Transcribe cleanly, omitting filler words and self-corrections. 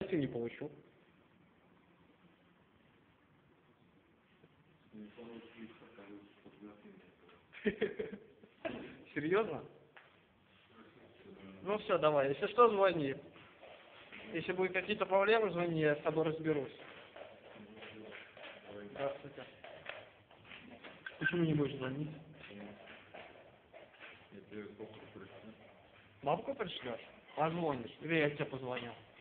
если не получу? Серьезно? Ну все, давай. Если что, звони. Если будут какие-то проблемы, звони, я с тобой разберусь. Здравствуйте. Почему не будешь звонить? Бабку пришлешь? Позвонишь. Или я тебе позвоню.